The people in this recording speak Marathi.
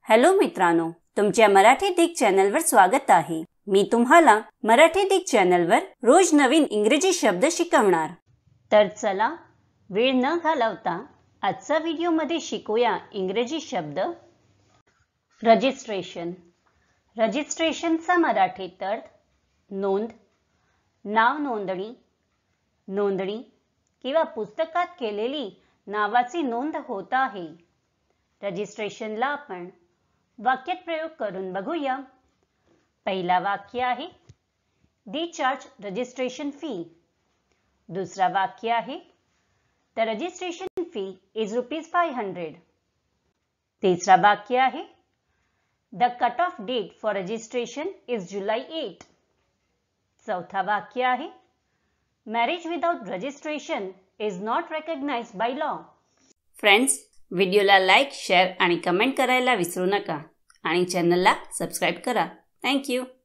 हॅलो मित्रांनो, तुमच्या मराठी दिग चॅनलवर स्वागत आहे। मी तुम्हाला मराठी दिग चॅनलवर रोज नवीन इंग्रजी शब्द शिकवणार। तर चला वेळ न घालवता आजच्या व्हिडिओमध्ये शिकूया इंग्रजी शब्द। रजिस्ट्रेशन। रजिस्ट्रेशनचा मराठीत अर्थ नोंद, नाव नोंदणी, नोंदणी किंवा पुस्तकात केलेली नावाची नोंद होत आहे। रजिस्ट्रेशनला आपण वाक्यात प्रयोग करून बघूया। पहिला वाक्य आहे दे चार्ज रजिस्ट्रेशन फी। दुसरा वाक्य आहे द रजिस्ट्रेशन फी इज ₹500। तिसरा वाक्य आहे the cut off date for registration is July 8। चौथा वाक्य आहे marriage without registration is not recognised by law. Friends, व्हिडिओला लाईक, शेअर आणि कमेंट करायला विसरू नका आणि चॅनलला सबस्क्राइब करा। Thank you.